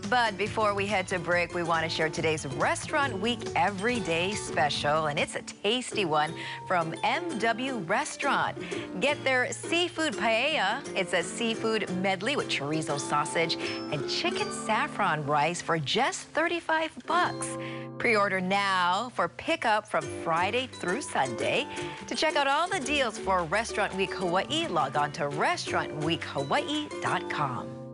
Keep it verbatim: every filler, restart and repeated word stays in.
But before we head to break, we want to share today's Restaurant Week Everyday Special, and it's a tasty one from M W Restaurant. Get their seafood paella. It's a seafood medley with chorizo sausage and chicken saffron rice for just thirty-five bucks. Pre-order now for pickup from Friday through Sunday. To check out all the deals for Restaurant Week Hawaii, log on to restaurant week hawaii dot com.